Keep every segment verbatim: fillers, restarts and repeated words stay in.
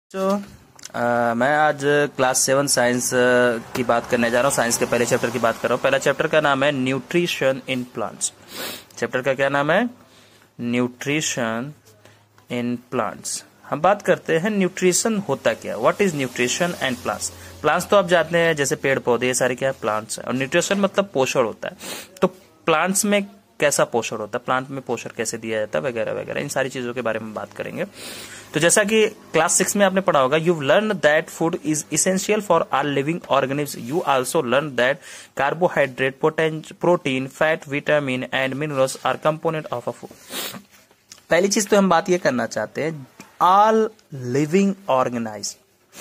तो आ, मैं आज क्लास सेवन साइंस की बात करने जा रहा हूँ। साइंस के पहले चैप्टर की बात कर रहा हूँ। पहला चैप्टर का नाम है न्यूट्रिशन इन प्लांट्स। चैप्टर का क्या नाम है? Nutrition in plants. हम बात करते हैं न्यूट्रिशन होता क्या, what is nutrition and plants. Plants तो आप जानते हैं, जैसे पेड़ पौधे, ये सारे क्या है, प्लांट्स है। और न्यूट्रिशन मतलब पोषण होता है। तो प्लांट्स में कैसा पोषण होता है, प्लांट में पोषण कैसे दिया जाता है, वगैरह वगैरह, इन सारी चीजों के बारे में बात करेंगे। तो जैसा कि क्लास सिक्स में आपने पढ़ा होगा, you learn that food is essential for our living organism. You also learn that carbohydrate, protein, fat, vitamin and minerals are component of a food. पहली चीज तो हम बात ये करना चाहते हैं, all living organise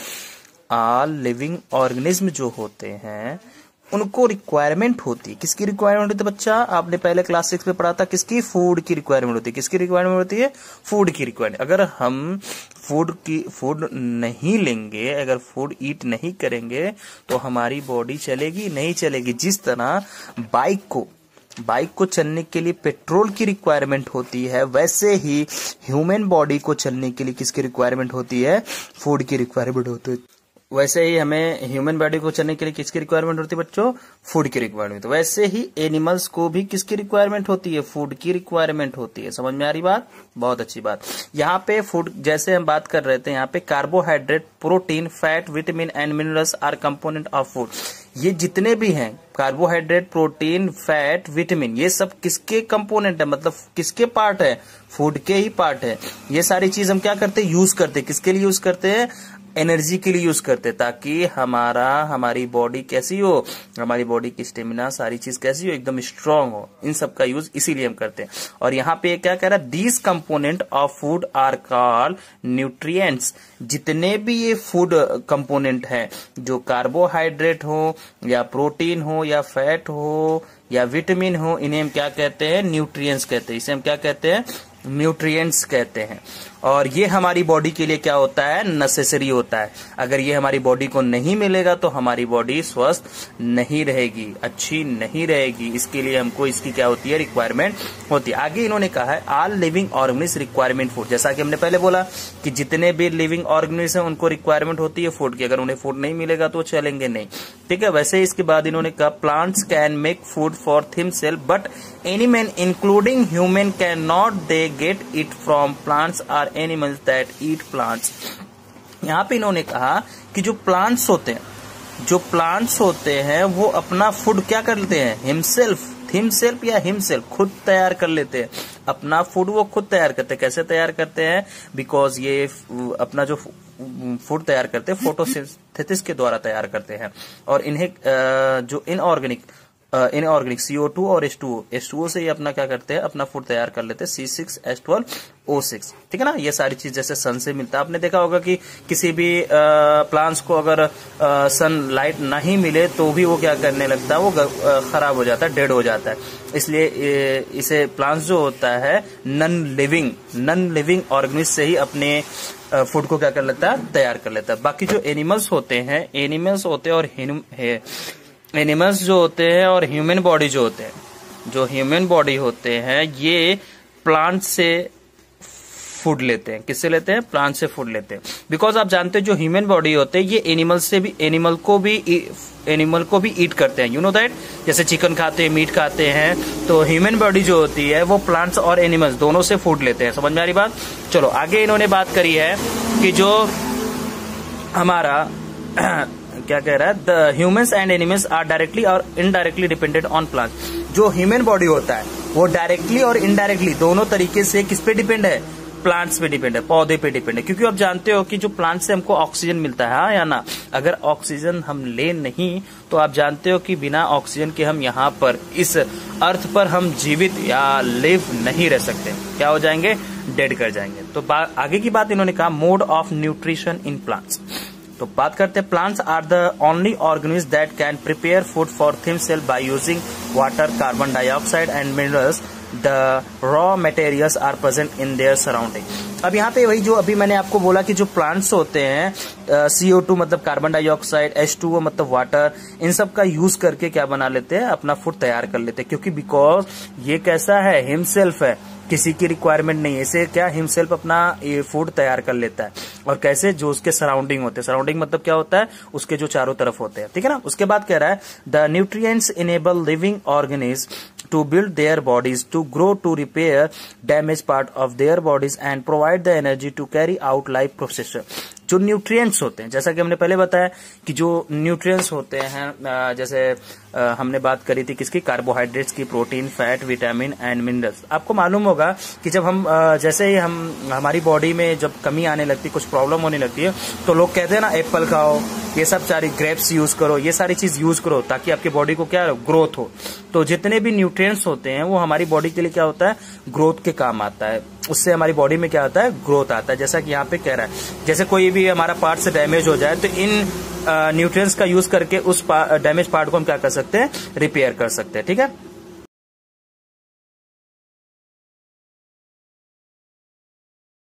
all living organism जो होते हैं उनको रिक्वायरमेंट होती है। किसकी रिक्वायरमेंट होती है बच्चा? आपने पहले क्लास सिक्स में पढ़ा था, किसकी? फूड की रिक्वायरमेंट होती है। किसकी रिक्वायरमेंट होती है? फूड की रिक्वायरमेंट। अगर हम फूड की फूड नहीं लेंगे, अगर फूड ईट नहीं करेंगे तो हमारी बॉडी चलेगी नहीं चलेगी। जिस तरह बाइक को बाइक को चलने के लिए पेट्रोल की रिक्वायरमेंट होती है, वैसे ही ह्यूमन बॉडी को चलने के लिए किसकी रिक्वायरमेंट होती है? फूड की रिक्वायरमेंट होती है। वैसे ही हमें ह्यूमन बॉडी को चलने के लिए किसकी रिक्वायरमेंट होती है बच्चों? फूड की रिक्वायरमेंट। वैसे ही एनिमल्स को भी किसकी रिक्वायरमेंट होती है? फूड की रिक्वायरमेंट होती है। समझ में आ रही बात? बहुत अच्छी बात। यहाँ पे फूड जैसे हम बात कर रहे थे, यहाँ पे carbohydrate, protein, fat, vitamin and minerals are component of food. ये जितने भी हैं, कार्बोहाइड्रेट, प्रोटीन, फैट, विटामिन, ये सब किसके कंपोनेंट है, मतलब किसके पार्ट है? फूड के ही पार्ट है। ये सारी चीज हम क्या करते हैं? यूज करते हैं। किसके लिए यूज करते हैं? एनर्जी के लिए यूज करते, ताकि हमारा हमारी बॉडी कैसी हो, हमारी बॉडी की स्टेमिना, सारी चीज कैसी हो, एकदम स्ट्रांग हो। इन सब का यूज इसीलिए हम करते हैं। और यहाँ पे क्या कह रहा है? These component of food are called nutrients. जितने भी ये फूड कंपोनेंट हैं, जो कार्बोहाइड्रेट हो या प्रोटीन हो या फैट हो या विटामिन हो, इन्हें हम क्या कहते हैं? न्यूट्रिएंट्स कहते हैं। इसे हम क्या कहते हैं? न्यूट्रिएंट्स कहते हैं। और ये हमारी बॉडी के लिए क्या होता है? नेसेसरी होता है। अगर ये हमारी बॉडी को नहीं मिलेगा तो हमारी बॉडी स्वस्थ नहीं रहेगी, अच्छी नहीं रहेगी। इसके लिए हमको इसकी क्या होती है? रिक्वायरमेंट होती है। आगे इन्होंने कहा है, all living organism requirement food. जैसा कि हमने पहले बोला कि जितने भी लिविंग ऑर्गेनिज्म हैं उनको रिक्वायरमेंट होती है फूड की। अगर उन्हें फूड नहीं मिलेगा तो चलेंगे नहीं, ठीक है। वैसे इसके बाद इन्होंने कहा, plants can make food for himself but animal including human can not they get it from plants or animals that eat plants. यहाँ पे इन्होंने कहा कि जो प्लांट्स होते हैं जो प्लांट्स होते हैं वो अपना फूड क्या कर लेते हैं? हिमसेल्फ हिमसेल्फ या हिमसेल्फ खुद तैयार कर लेते हैं। अपना फूड वो खुद तैयार करते हैं। कैसे तैयार करते हैं? बिकॉज ये अपना जो फूड तैयार करते हैं फोटोसिंथेसिस के द्वारा तैयार करते हैं। और इन्हें जो inorganic inorganic C O two और H two O H two O से ही अपना क्या करते हैं? अपना फूड तैयार कर लेते हैं, C six H twelve O six, ठीक है ना। ये सारी चीज जैसे सन से मिलता है। आपने देखा होगा कि किसी भी प्लांट्स को अगर सन लाइट नहीं मिले तो भी वो क्या करने लगता है? वो खराब हो जाता है, डेड हो जाता है। इसलिए इसे प्लांट्स जो होता है non living non living organism से ही अपने फूड को क्या कर लेता है? तैयार कर लेता है। बाकी जो एनिमल्स होते हैं एनिमल्स होते हैं और एनिमल्स जो होते हैं और ह्यूमन बॉडी जो होते हैं जो ह्यूमन बॉडी होते हैं ये प्लांट से फूड लेते हैं। किससे लेते हैं? प्लांट से फूड लेते हैं। बिकॉज आप जानते हैं जो ह्यूमन बॉडी होते हैं ये एनिमल से भी एनिमल को भी एनिमल को भी ईट करते हैं। You know that. जैसे चिकन खाते हैं, मीट खाते हैं, तो ह्यूमन बॉडी जो होती है वो प्लांट्स और एनिमल्स दोनों से फूड लेते हैं। समझ में आ रही बात? चलो आगे इन्होंने बात करी है कि जो हमारा क्या कह रहा है, the humans and animals are directly or indirectly dependent on plants. जो ह्यूमन बॉडी होता है वो डायरेक्टली और इनडायरेक्टली दोनों तरीके से किस पे डिपेंड है? प्लांट्स पे डिपेंड है, पौधे पे डिपेंड है। क्योंकि आप जानते हो कि जो प्लांट से हमको ऑक्सीजन मिलता है, हाँ या ना? अगर ऑक्सीजन हम ले नहीं तो आप जानते हो कि बिना ऑक्सीजन के हम यहाँ पर इस अर्थ पर हम जीवित या लिव नहीं रह सकते। क्या हो जाएंगे? डेड कर जाएंगे। तो आगे की बात इन्होंने कहा, mode of nutrition in plants. तो बात करते हैं, plants are the only organism that can prepare food for himself by using water, carbon dioxide and minerals. The raw materials are present in their surrounding. अब यहाँ पे वही जो अभी मैंने आपको बोला कि जो प्लांट्स होते हैं सी ओ टू मतलब carbon dioxide, H two O मतलब वाटर, इन सब का यूज करके क्या बना लेते हैं? अपना फूड तैयार कर लेते हैं। क्योंकि बिकॉज ये कैसा है? हिमसेल्फ है, किसी की रिक्वायरमेंट नहीं है। इसे क्या हिमसेल्फ अपना ये फूड तैयार कर लेता है। और कैसे, जो उसके सराउंडिंग होते हैं, सराउंडिंग मतलब क्या होता है, उसके जो चारों तरफ होते हैं, ठीक है ना। उसके बाद कह रहा है the nutrients enable living organism to build their bodies, to grow, to repair damage part of their bodies and provide the energy to carry out life process. जो न्यूट्रिएंट्स होते हैं, जैसा कि हमने पहले बताया कि जो न्यूट्रिएंट्स होते हैं, जैसे हमने बात करी थी किसकी, कार्बोहाइड्रेट्स की, protein, fat, vitamin and minerals. आपको मालूम होगा कि जब हम जैसे ही हम हमारी बॉडी में जब कमी आने लगती है, कुछ प्रॉब्लम होने लगती है, तो लोग कहते हैं ना एप्पल खाओ, ये सब सारी ग्रेप्स यूज करो, ये सारी चीज यूज करो ताकि आपकी बॉडी को क्या ग्रोथ हो। तो जितने भी न्यूट्रिएंट्स होते हैं वो हमारी बॉडी के लिए क्या होता है, ग्रोथ के काम आता है। उससे हमारी बॉडी में क्या आता है, ग्रोथ आता है। जैसा कि यहाँ पे कह रहा है, जैसे कोई भी हमारा पार्ट से डैमेज हो जाए तो इन न्यूट्रिएंट्स का यूज करके उस डैमेज पार्ट को हम क्या कर सकते हैं, रिपेयर कर सकते हैं, ठीक है।